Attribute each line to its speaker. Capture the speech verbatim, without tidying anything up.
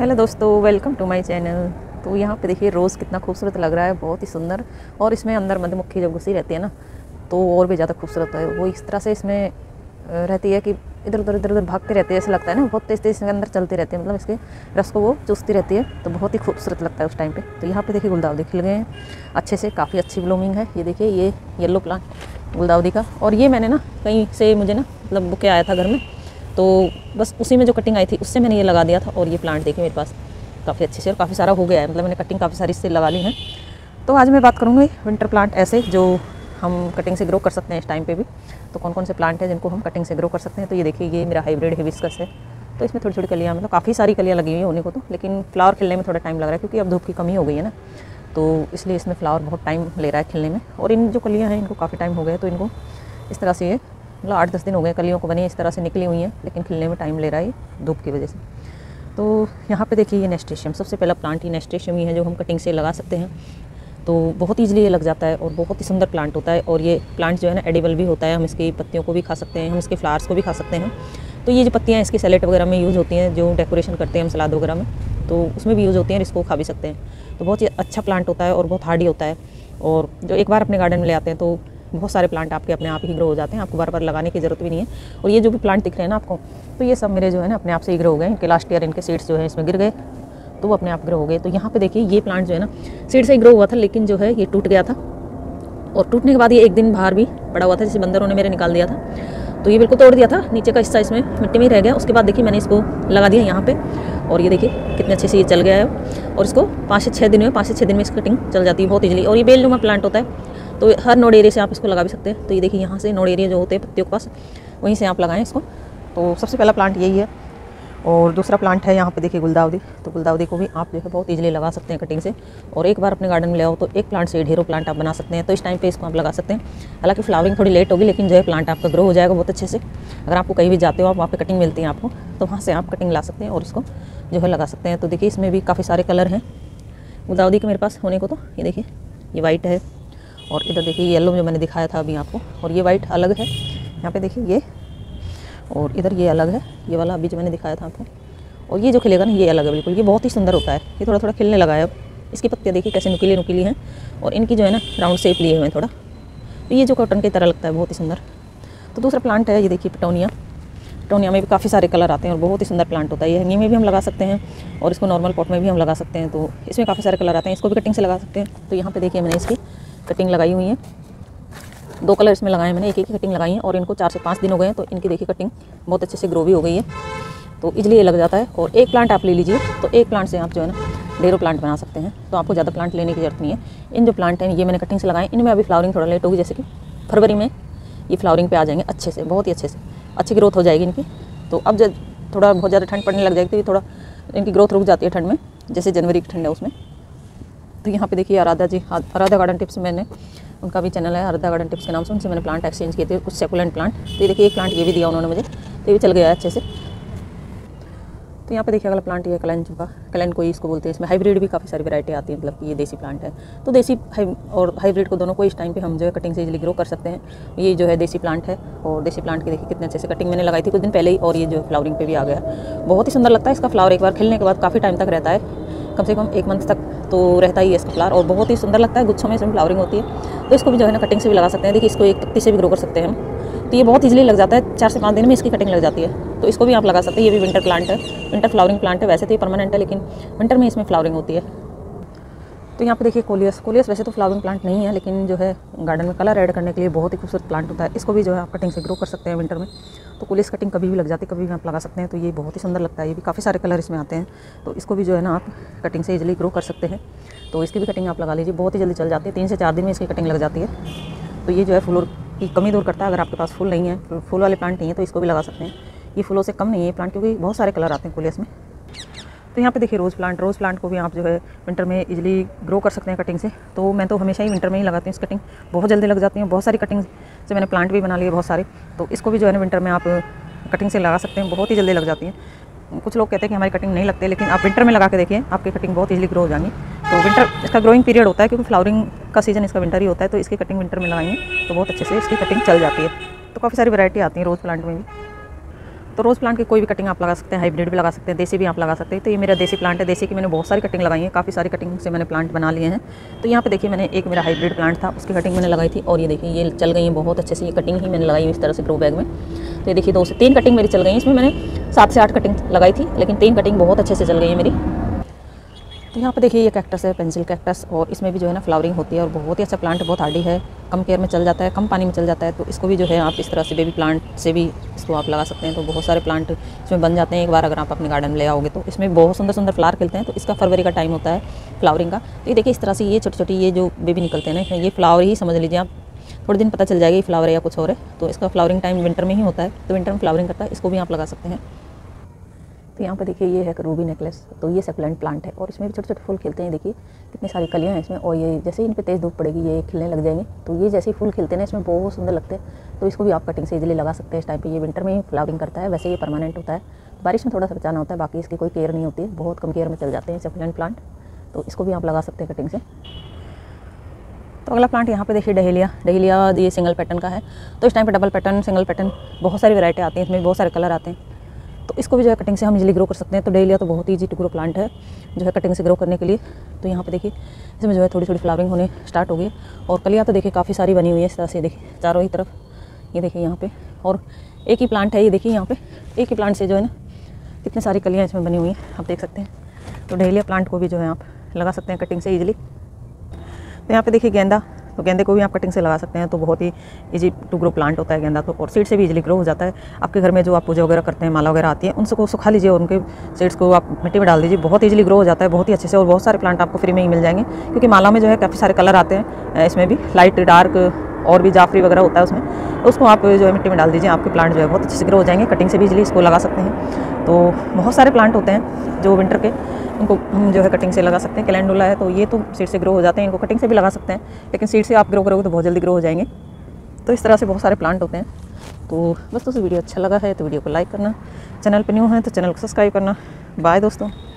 Speaker 1: Hello दोस्तों, welcome to my channel. तो यहाँ पे देखिए रोज़ कितना खूबसूरत लग रहा है, बहुत ही सुंदर। और इसमें अंदर मधुमक्खी जब घुसी रहती है ना तो और भी ज़्यादा खूबसूरत है। वो इस तरह से इसमें रहती है कि इधर उधर इधर उधर भागती रहती है, ऐसा लगता है ना, बहुत तेज़ तेज़ इसके अंदर चलती रहती है, मतलब इसके रस को वो चूसती रहती है, तो बहुत ही खूबसूरत लगता है उस टाइम पे। तो यहाँ पे देखिए गुलदाउदी खिल गए हैं अच्छे से, काफ़ी अच्छी ब्लूमिंग है। ये देखिए ये येलो प्लांट गुलदाउदी का। और ये मैंने ना कहीं से मुझे ना मतलब बुके आया था घर में, तो बस उसी में जो कटिंग आई थी उससे मैंने ये लगा दिया था। और ये प्लांट देखिए मेरे पास काफ़ी अच्छे से और काफ़ी सारा हो गया है, मतलब मैंने कटिंग काफ़ी सारी इससे लगा ली है। तो आज मैं बात करूँगी विंटर प्लांट ऐसे जो हम कटिंग से ग्रो कर सकते हैं इस टाइम पे भी। तो कौन कौन से प्लांट हैं जिनको हम कटिंग से ग्रो कर सकते हैं। तो ये देखिए ये मेरा हाइब्रिड हिबिस्कस है। तो इसमें थोड़ी थोड़ी कलियाँ, मतलब काफ़ी सारी कलियाँ लगी हुई हैं होने को तो, लेकिन फ्लावर खिलने में थोड़ा टाइम लग रहा है क्योंकि अब धूप की कमी हो गई है ना, तो इसलिए इसमें फ्लावर बहुत टाइम ले रहा है खिलने में। और इन जो कलियाँ हैं इनको काफ़ी टाइम हो गया है, तो इनको इस तरह से ये मतलब आठ दस दिन हो गए कलियों को बनी इस तरह से निकली हुई हैं, लेकिन खिलने में टाइम ले रहा है धूप की वजह से। तो यहाँ पे देखिए ये नेस्टेशियम, सबसे पहला प्लांट ही नेस्टेशियम ही है जो हम कटिंग से लगा सकते हैं। तो बहुत ईजिली ये लग जाता है और बहुत ही सुंदर प्लांट होता है। और ये प्लांट जो है ना एडिबल भी होता है, हम इसकी पत्तियों को भी खा सकते हैं, हम इसके फ्लावर्स को भी खा सकते हैं। तो ये जो पत्तियाँ इसकी सैलेड वगैरह में यूज़ होती हैं, जो डेकोरेशन करते हैं हम सलाद वगैरह में, तो उसमें भी यूज़ होती हैं और इसको खा भी सकते हैं। तो बहुत ही अच्छा प्लांट होता है और बहुत हार्डी होता है। और जो एक बार अपने गार्डन में ले आते हैं तो बहुत सारे प्लांट आपके अपने आप ही ग्रो हो जाते हैं, आपको बार बार लगाने की ज़रूरत भी नहीं है। और ये जो भी प्लांट दिख रहे हैं ना आपको, तो ये सब मेरे जो है ना अपने आप से ही ग्रो हो गए। इनके लास्ट ईयर इनके सीड्स जो है इसमें गिर गए तो वो अपने आप ग्रो हो गए। तो यहाँ पे देखिए ये प्लांट जो है ना सीड से ही ग्रो हुआ था, लेकिन जो है ये टूट गया था। और टूटने के बाद ये एक दिन बाहर भी पड़ा हुआ था, जैसे बंदरों ने मेरे निकाल दिया था, तो ये बिल्कुल तोड़ दिया था, नीचे का हिस्सा इसमें मिट्टी में ही रह गया। उसके बाद देखिए मैंने इसको लगा दिया यहाँ पे, और ये देखिए कितने अच्छे से ये चल गया है। और इसको पाँच से छः दिन में पाँच से छः दिन में इसकी कटिंग चल जाती है बहुत ईजिली। और ये बेलनुमा प्लांट होता है, तो हर नोड एरिया से आप इसको लगा भी सकते हैं। तो ये देखिए यहाँ से नोड एरिया जो होते हैं पत्तियों के पास, वहीं से आप लगाएं इसको। तो सबसे पहला प्लांट यही है। और दूसरा प्लांट है यहाँ पे देखिए गुलदाउदी। तो गुलदाउदी को भी आप जो है बहुत इजीली लगा सकते हैं कटिंग से। और एक बार अपने गार्डन में ले आओ तो एक प्लांट से ढेरों प्लांट आप बना सकते हैं। तो इस टाइम पे इसको आप लगा सकते हैं। हालांकि फ्लावरिंग थोड़ी लेट होगी, लेकिन जो है प्लांट आपका ग्रो हो जाएगा बहुत अच्छे से। अगर आपको कहीं भी जाते हो आप वहाँ पे कटिंग मिलती है आपको, तो वहाँ से आप कटिंग ला सकते हैं और इसको जो है लगा सकते हैं। तो देखिए इसमें भी काफ़ी सारे कलर हैं गुलदाउदी के मेरे पास होने को। तो ये देखिए ये वाइट है, और इधर देखिए येलो जो मैंने दिखाया था अभी आपको, और ये वाइट अलग है यहाँ पे देखिए ये, और इधर ये अलग है, ये वाला अभी जो मैंने दिखाया था आपको। और ये जो खिलेगा ना ये अलग है बिल्कुल, ये बहुत ही सुंदर होता है। ये थोड़ा थोड़ा खिलने लगा है अब। इसकी पत्तियाँ देखिए कैसे नुकीली नुकीली हैं, और इनकी जो है ना राउंड शेप लिए हुए हैं थोड़ा, तो ये जो कॉटन की तरह लगता है, बहुत ही सुंदर। तो दूसरा प्लांट है ये देखिए पिटोनिया। पिटोनिया में भी काफ़ी सारे कलर आते हैं और बहुत ही सुंदर प्लांट होता है। ये हैंगिंग में भी हम लगा सकते हैं और इसको नॉर्मल पॉट में भी हम लगा सकते हैं। तो इसमें काफ़ी सारे कलर आते हैं, इसको भी कटिंग से लगा सकते हैं। तो यहाँ पे देखिए मैंने इसकी कटिंग लगाई हुई है, दो कलर इसमें लगाए मैंने, एक एक कटिंग लगाई है। और इनको चार से पाँच दिन हो गए हैं, तो इनकी देखिए कटिंग बहुत अच्छे से ग्रो भी हो गई है, तो इजली ये लग जाता है। और एक प्लांट आप ले लीजिए, तो एक प्लांट से आप जो है ना ढेरों प्लांट बना सकते हैं। तो आपको ज़्यादा प्लांट लेने की जरूरत नहीं है। इन जो प्लांट हैं ये मैंने कटिंग से लगाए, इनमें अभी फ्लावरिंग थोड़ा लेट होगी, जैसे कि फरवरी में ये फ्लावरिंग पे आ जाएंगे अच्छे से, बहुत ही अच्छे से अच्छी ग्रोथ हो जाएगी इनकी। तो अब जब थोड़ा बहुत ज़्यादा ठंड पड़ने लग जाएगी तो ये थोड़ा इनकी ग्रोथ रुक जाती है ठंड में, जैसे जनवरी की ठंड है उसमें। तो यहाँ पे देखिए आराधा जी, आराधा गार्डन टिप्स, मैंने उनका भी चैनल है आराधा गार्डन टिप्स के नाम से, उनसे मैंने प्लांट एक्सचेंज किए थे कुछ सेकुलेंट प्लांट। तो ये देखिए एक प्लांट ये भी दिया उन्होंने मुझे, तो ये चल गया है अच्छे से। तो यहाँ पे देखिए अगला प्लांट ये कलन का, कलन कोई इसको बोलते हैं। इसमें हाइब्रिड भी काफ़ी सारी वैरायटी आती है, मतलब कि ये देसी प्लांट है। तो देसी और हाइब्रिड को दोनों को इस टाइम पे हम जो है कटिंग से इजीली ग्रो कर सकते हैं। ये जो है देसी प्लांट है, और देसी प्लांट की देखिए कितने अच्छे से कटिंग मैंने लगाई थी कुछ दिन पहले ही, और ये जो फ्लावरिंग पे भी आ गया, बहुत ही सुंदर लगता है। इसका फ्लावर एक बार खिलने के बाद काफ़ी टाइम तक रहता है, कम से कम एक मंथ तक तो रहता ही है इसका फ्लावर, और बहुत ही सुंदर लगता है। गुच्छों में इसमें फ्लावरिंग होती है, तो इसको भी जो है ना कटिंग से भी लगा सकते हैं। देखिए इसको एक पत्ती से भी ग्रो कर सकते हैं हम, तो ये बहुत इजीली लग जाता है, चार से पाँच दिन में इसकी कटिंग लग जाती है। तो इसको भी आप लगा सकते हैं। ये भी विंटर प्लांट है, विंटर फ्लावरिंग प्लांट है। वैसे तो ये परमानेंट है, लेकिन विंटर में इसमें फ्लावरिंग होती है। तो यहाँ पे देखिए कोलियस। कोलियस वैसे तो फ्लावरिंग प्लांट नहीं है, लेकिन जो है गार्डन में कलर ऐड करने के लिए बहुत ही खूबसूरत प्लांट होता है। इसको भी जो है आप कटिंग से ग्रो कर सकते हैं विंटर में। तो कोलियस कटिंग कभी भी लग जाती है, कभी भी आप लगा सकते हैं। तो ये बहुत ही सुंदर लगता है, ये भी काफ़ी सारे कलर इसमें आते हैं। तो इसको भी जो है ना आप कटिंग से इजीली ग्रो कर सकते हैं। तो इसकी भी कटिंग आप लगा लीजिए, बहुत ही जल्दी चल जाती है, तीन से चार दिन में इसकी कटिंग लग जाती है। तो ये जो है फूलों की कमी दूर करता है। अगर आपके पास फूल नहीं है, फूल वाले प्लांट नहीं है, तो इसको भी लगा सकते हैं। ये फूलों से कम नहीं है प्लांट, क्योंकि बहुत सारे कलर आते हैं कोलियस में। तो यहाँ पे देखिए रोज़ प्लांट। रोज़ प्लांट को भी आप जो है विंटर में इजीली ग्रो कर सकते हैं कटिंग से। तो मैं तो हमेशा ही विंटर में ही लगाती हूँ, इस कटिंग बहुत जल्दी लग जाती है। बहुत सारी कटिंग से मैंने प्लांट भी बना लिए बहुत सारे, तो इसको भी जो है ना विंटर में आप कटिंग से लगा सकते हैं, बहुत ही जल्दी लग जाती है। कुछ लोग कहते हैं कि हमारी कटिंग नहीं लगती, लेकिन आप विंटर में लगा के देखिए, आपकी कटिंग बहुत ईजिली ग्रो हो जाएंगी। तो विंटर इसका ग्रोइंग पीरियड होता है, क्योंकि फ्लावरिंग का सीजन इसका विंटर ही होता है। तो इसकी कटिंग विंटर में लगाएंगे तो बहुत अच्छे से इसकी कटिंग चल जाती है। तो काफ़ी सारी वैरायटी आती है रोज़ प्लांट में भी। तो रोज़ प्लांट की कोई भी कटिंग आप लगा सकते हैं, हाइब्रिड भी लगा सकते हैं, देसी भी आप लगा सकते हैं। तो ये मेरा देसी प्लांट है। देसी की मैंने बहुत सारी कटिंग लगाई है, काफ़ी सारी कटिंग से मैंने प्लांट बना लिए हैं। तो यहाँ पे देखिए मैंने एक मेरा हाइब्रिड प्लांट था, उसकी कटिंग मैंने लगाई थी और ये देखिए ये चल गई है बहुत अच्छे से। ये कटिंग ही मैंने लगाई इस तरह से ग्रो बैग में। तो ये देखिए दो से तीन कटिंग मेरी चल गई है। इसमें मैंने सात से आठ कटिंग लगाई थी, लेकिन तीन कटिंग बहुत अच्छे से चल गई है मेरी। तो यहाँ पे देखिए ये कैक्टस है, पेंसिल कैक्टस, और इसमें भी जो है ना फ्लावरिंग होती है और बहुत ही अच्छा प्लांट है, बहुत हार्डी है, कम केयर में चल जाता है, कम पानी में चल जाता है। तो इसको भी जो है आप इस तरह से बेबी प्लांट से भी इसको आप लगा सकते हैं। तो बहुत सारे प्लांट इसमें बन जाते हैं एक बार अगर आप अपने गार्डन में ले आओगे तो। इसमें बहुत सुंदर सुंदर फ्लावर खिलते हैं। तो इसका फरवरी का टाइम होता है फ्लावरिंग का। तो ये देखिए इस तरह से ये छोटी छोटी ये जो बेबी निकलते हैं ना, इसमें ये फ्लावर ही समझ लीजिए आप, थोड़े दिन पता चल जाएगा ये फ्लावर है या कुछ और है। तो इसका फ्लावरिंग टाइम विंटर में ही होता है, तो विंटर में फ्लावरिंग करता है, इसको भी आप लगा सकते हैं। तो यहाँ पे देखिए ये है रूबी नेकलेस। तो ये सक्लेंट प्लांट है और इसमें भी छोटे छोटे फूल खिलते हैं। देखिए कितनी सारी कलियाँ हैं इसमें, और ये जैसे ही इन पे तेज़ धूप पड़ेगी ये खिलने लग जाएंगे। तो ये जैसे ही फूल खिलते हैं इसमें बहुत सुंदर लगते हैं। तो इसको भी आप कटिंग से इजीली लगा सकते हैं। इस टाइम पे ये विंटर में ही फ्लावरिंग करता है, वैसे ये परमानेंट होता है, बारिश में थोड़ा सा बचाना होता है, बाकी इसकी कोई केयर नहीं होती है, बहुत कम केयर में चल जाते हैं सक्लेंट प्लांट। तो इसको भी आप लगा सकते हैं कटिंग से। तो अगला प्लांट यहाँ पे देखिए डहेलिया। डहेलिया ये सिंगल पैटर्न का है। तो इस टाइम पे डबल पैटर्न, सिंगल पैटर्न, बहुत सारी वैरायटी आती हैं, इसमें बहुत सारे कलर आते हैं। तो इसको भी जो है कटिंग से हम इजीली ग्रो कर सकते हैं। तो डहेलिया तो बहुत ईजी टू ग्रो प्लांट है जो है कटिंग से ग्रो करने के लिए। तो यहाँ पे देखिए इसमें जो है थोड़ी थोड़ी फ्लावरिंग होने स्टार्ट हो गई और कलियाँ तो देखिए काफ़ी सारी बनी हुई है इस तरह से। देखिए चारों ही तरफ ये देखिए यहाँ पे, और एक ही प्लांट है ये देखिए यहाँ पे, एक ही प्लांट से जो है ना कितनी सारी कलियाँ इसमें बनी हुई हैं, आप देख सकते हैं। तो डहेलिया प्लांट को भी जो है आप लगा सकते हैं कटिंग से ईजिली। तो यहाँ पे देखिए गेंदा। तो गेंदे को भी आप कटिंग से लगा सकते हैं। तो बहुत ही इजी टू ग्रो प्लांट होता है गेंदा तो, और सीड से भी इजीली ग्रो हो जाता है। आपके घर में जो आप पूजा वगैरह करते हैं, माला वगैरह आती है, उनको सुखा लीजिए और उनके सीड्स को आप मिट्टी में डाल दीजिए, बहुत इजीली ग्रो हो जाता है, बहुत ही अच्छे से। और बहुत सारे प्लांट आपको फ्री में ही मिल जाएंगे, क्योंकि माला में जो है काफ़ी सारे कलर आते हैं, इसमें भी लाइट, डार्क और भी जाफरी वगैरह होता है उसमें। तो उसको आप जो है मिट्टी में डाल दीजिए, आपके प्लांट जो है बहुत अच्छे से ग्रो हो जाएंगे। कटिंग से भी इजीली इसको लगा सकते हैं। तो बहुत सारे प्लांट होते हैं जो विंटर के, उनको हम जो है कटिंग से लगा सकते हैं। कैलेंडुला है तो ये तो सीड से ग्रो हो जाते हैं, इनको कटिंग से भी लगा सकते हैं, लेकिन सीड से आप ग्रो करोगे तो बहुत जल्दी ग्रो हो जाएंगे। तो इस तरह से बहुत सारे प्लांट होते हैं। तो बस दोस्तों वीडियो अच्छा लगा है तो वीडियो को लाइक करना, चैनल पर न्यू है तो चैनल को सब्सक्राइब करना। बाय दोस्तों।